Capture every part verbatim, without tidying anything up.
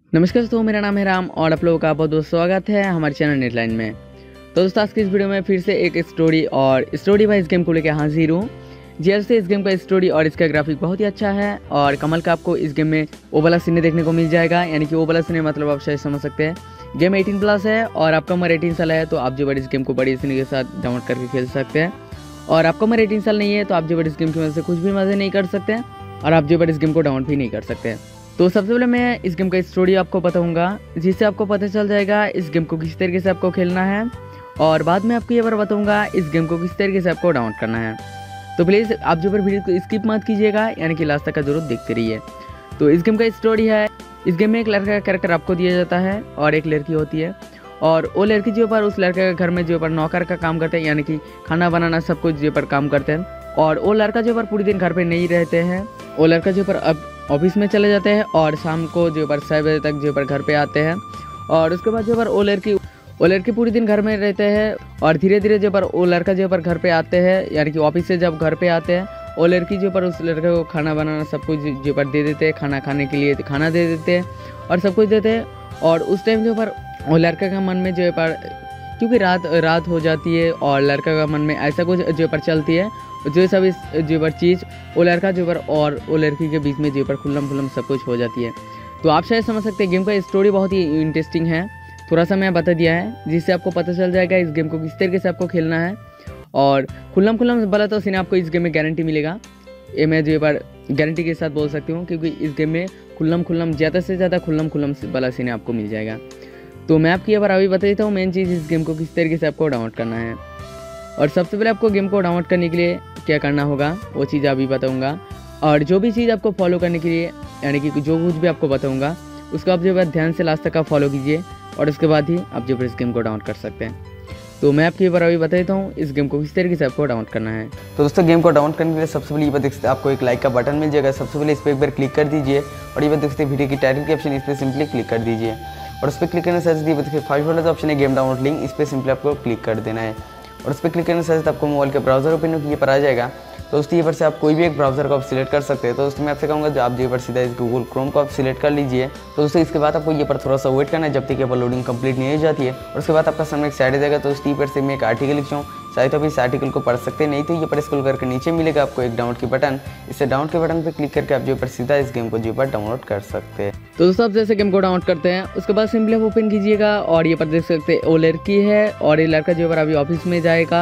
नमस्कार दोस्तों, मेरा नाम है राम और आप लोगों का बहुत बहुत स्वागत है हमारे चैनल नेटलाइन में। तो दोस्तों, आज की इस वीडियो में फिर से एक स्टोरी और स्टोरी वाइज गेम को लेकर हाजिर हूँ। जैसे इस गेम का स्टोरी और इसका ग्राफिक बहुत ही अच्छा है और कमल का आपको इस गेम में वो वाला सीने देखने को मिल जाएगा। यानी कि वो वाला सीने मतलब आप शायद समझ सकते हैं, गेम अठारह प्लस है और आपका उम्र अठारह साल है तो आप जो इस गेम को बड़ी सीने के साथ डाउनलोड करके खेल सकते हैं। और आपका उम्र अठारह साल नहीं है तो आप जो इस गेम की वजह से कुछ भी मज़े नहीं कर सकते और आप जो इस गेम को डाउनलोड भी नहीं कर सकते। तो सबसे पहले मैं इस गेम का स्टोरी आपको बताऊंगा, जिससे आपको पता चल जाएगा इस गेम को किस तरीके से आपको खेलना है। और बाद में आपको ये बार बताऊंगा इस गेम को किस तरीके से आपको डाउनलोड करना है। तो प्लीज़ आप जो पर वीडियो को स्किप मत कीजिएगा, यानी कि लास्ट तक का जरूर देखते रहिए। तो इस गेम का स्टोरी है, इस गेम में एक लड़का का कैरेक्टर आपको दिया जाता है और एक लड़की होती है। और वो लड़की जो पर उस लड़के के घर में जो पर नौकर का काम करते हैं, यानी कि खाना बनाना सब कुछ जो पर काम करते हैं। और वो लड़का जो पर पूरी दिन घर पर नहीं रहते हैं, वो लड़का जो पर अब ऑफिस में चले जाते हैं और शाम को जो पर छः बजे तक जो पर घर पे आते हैं। और उसके बाद जो पर वो लड़की वो लड़की पूरी दिन घर में रहते हैं और धीरे धीरे जो पर वो लड़का जो पर घर पे आते हैं, यानी कि ऑफिस से जब घर पे आते हैं वो लड़की जो पर उस लड़के को खाना बनाना सब कुछ जो पर दे देते हैं, खाना खाने के लिए खाना दे देते हैं और सब कुछ देते हैं। और उस टाइम जो पर वो लड़के का मन में जो पर, क्योंकि रात रात हो जाती है और लड़का का मन में ऐसा कुछ जो पर चलती है, जो सब इस जो पर चीज़ वो लड़का जो पर और वो लड़की के बीच में जो पर खुल्लम खुल्लम सब कुछ हो जाती है। तो आप शायद समझ सकते हैं गेम का स्टोरी बहुत ही इंटरेस्टिंग है। थोड़ा सा मैं बता दिया है जिससे आपको पता चल जाएगा इस गेम को किस तरीके से आपको खेलना है। और खुल्लम खुल्लम वाला तो सीन आपको इस गेम में गारंटी मिलेगा, ये मैं जो पर गारंटी के साथ बोल सकती हूँ, क्योंकि इस गेम में खुल्लम खुल्लम ज़्यादा से ज़्यादा खुल्लम खुल्लम वाला सीन आपको मिल जाएगा। तो मैं आपकी ये बार अभी बता देता हूँ मेन चीज़ इस गेम को किस तरीके से आपको डाउनलोड करना है। और सबसे पहले आपको गेम को डाउनलोड करने के लिए क्या करना होगा वो चीज़ अभी बताऊंगा। और जो भी चीज़ आपको फॉलो करने के लिए, यानी कि जो कुछ भी आपको बताऊंगा उसको आप जो है ध्यान से लास्ट तक का फॉलो कीजिए और उसके बाद ही आप जो इस गेम को डाउनलोड कर सकते हैं। तो मैं आपकी बार अभी बता देता हूँ इस गेम को किस तरीके से आपको डाउनलोड करना है। तो दोस्तों, गेम को डाउनलोड करने के लिए सबसे पहले ये बात देख सकते हैं, आपको एक लाइक का बटन मिल जाएगा। सबसे पहले इस पर एक बार क्लिक कर दीजिए और ये बात देख सकते हैं वीडियो की टाइटल के ऑप्शन, इस पर सिंपली क्लिक कर दीजिए और उस पर क्लिक करने से देखिए फाइव वाला ऑप्शन है गेम डाउनलोड लिंक, इस पर सिंपली आपको क्लिक कर देना है। और उस पर क्लिक करने से आपको मोबाइल के ब्राउजर ओपन ये पर आ जाएगा। तो दोस्तों, ये पर से आप कोई भी एक ब्राउजर को आप सिलेक्ट कर सकते हैं। तो दोस्तों, मैं आपसे कहूँगा जो आप ये पर सीधा इस गूगल क्रोम को आप सिलेक्ट कर लीजिए। तो दोस्तों, इसके बाद आपको ये पर थोड़ा सा वेट करना है जब तक ये पर लोडिंग कंप्लीट नहीं हो जाती है। और उसके बाद आपका सामने एक साइड आ जाएगा। तो उस पर से मैं एक आर्टिकल लिखता हूँ, चाहे तो आप इस आर्टिकल को पढ़ सकते हैं, नहीं तो ये पर स्क्रॉल करके नीचे मिलेगा आपको एक डाउनलोड की बटन। इससे डाउनलोड के बटन पर क्लिक करके आप जो पर सीधा इस गेम को जो पर डाउनलोड कर सकते हैं। तो दोस्तों, आप जैसे गेम को डाउनलोड करते हैं उसके बाद सिंपली आप ओपन कीजिएगा और ये पर देख सकते हैं वो लड़की है और ये लड़का जो पर अभी ऑफिस में जाएगा।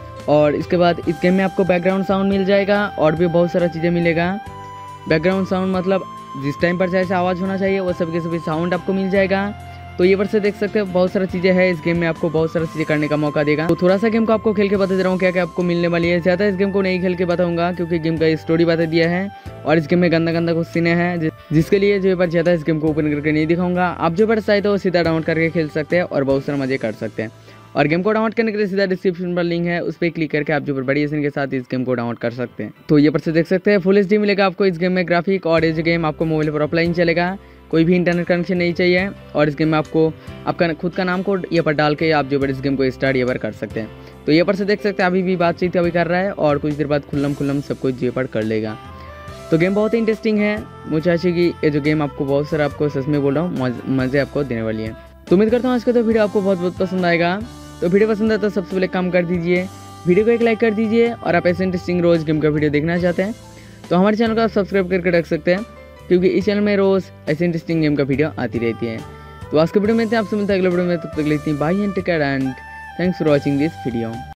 और इसके बाद इस गेम में आपको बैकग्राउंड साउंड मिल जाएगा और भी बहुत सारा चीज़ें मिलेगा। बैकग्राउंड साउंड मतलब जिस टाइम पर जैसे आवाज़ होना चाहिए वो सब के सभी साउंड आपको मिल जाएगा। तो ये पर से देख सकते हैं बहुत सारा चीज़ें हैं इस गेम में, आपको बहुत सारा चीज़ें करने का मौका देगा। तो थोड़ा सा गेम को आपको खेल के बता दे रहा हूँ क्या क्या आपको मिलने वाली है। ज़्यादा इस गेम को नहीं खेल के बताऊँगा क्योंकि गेम का स्टोरी बता दिया है और इस गेम में गंदा गंदा कुछ सीने हैं जिसके लिए जो पर ज़्यादा इस गेम को ओपन करके नहीं दिखाऊंगा। आप जो पर चाहे तो सीधा डाउनलोड करके खेल सकते हैं और बहुत सारा मजे कर सकते हैं। और गेम को डाउनलोड करने के लिए सीधा डिस्क्रिप्शन पर लिंक है, उस पर क्लिक करके आप जो पर बड़ी एसन के साथ इस गेम को डाउनलोड कर सकते हैं। तो ये पर से देख सकते हैं फुल एच डी मिलेगा आपको इस गेम में ग्राफिक। और ये जो गेम आपको मोबाइल पर ऑफलाइन चलेगा, कोई भी इंटरनेट कनेक्शन नहीं चाहिए। और इस गेम में आपको आपका खुद का नाम कोड ये पर डाल के आप जो पर इस गेम को स्टार्ट ये पर कर सकते हैं। तो ये पर से देख सकते हैं अभी भी बातचीत अभी कर रहा है और कुछ देर बाद खुल्लम खुल्लम सब कुछ ये पर कर लेगा। तो गेम बहुत ही इंटरेस्टिंग है। मुझे आशा है कि ये जो गेम आपको बहुत सारा, आपको सच में बोल रहा हूँ, मज़े आपको देने वाली है। तो उम्मीद करता हूँ आज का तो वीडियो आपको बहुत बहुत पसंद आएगा। तो वीडियो पसंद है तो सबसे पहले काम कर दीजिए, वीडियो को एक लाइक कर दीजिए। और आप ऐसे इंटरेस्टिंग रोज़ गेम का वीडियो देखना चाहते हैं तो हमारे चैनल को आप सब्सक्राइब करके रख सकते हैं, क्योंकि इस चैनल में रोज़ ऐसे इंटरेस्टिंग गेम का वीडियो आती रहती है। तो आज के वीडियो में आपसे मिलता है अगले वीडियो में, तब तक लेती bye and take care and thanks for watching this video.